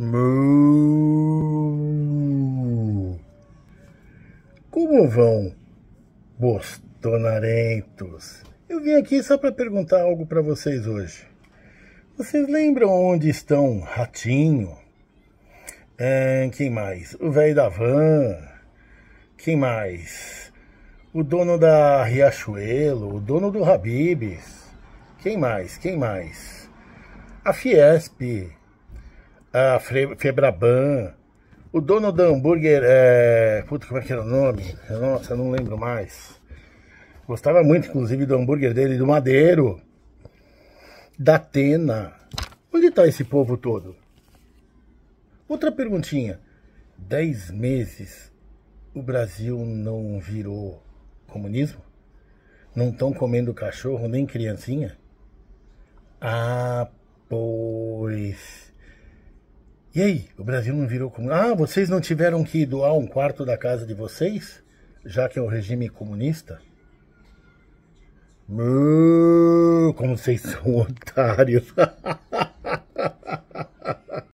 Mu. Como vão, bostonarentos? Eu vim aqui só para perguntar algo para vocês hoje. Vocês lembram onde estão Ratinho? Quem mais? O velho da van? Quem mais? O dono da Riachuelo? O dono do Habib's? Quem mais? Quem mais? A Fiesp? A Febraban? O dono do hambúrguer, puta, como é que era o nome? Nossa, eu não lembro mais. Gostava muito, inclusive, do hambúrguer dele, do Madeiro. Da Atena. Onde está esse povo todo? Outra perguntinha. 10 meses o Brasil não virou comunismo? Não estão comendo cachorro nem criancinha? Ah, pois... E aí, o Brasil não virou comunista? Ah, vocês não tiveram que doar um quarto da casa de vocês? Já que é o regime comunista? Como vocês são otários.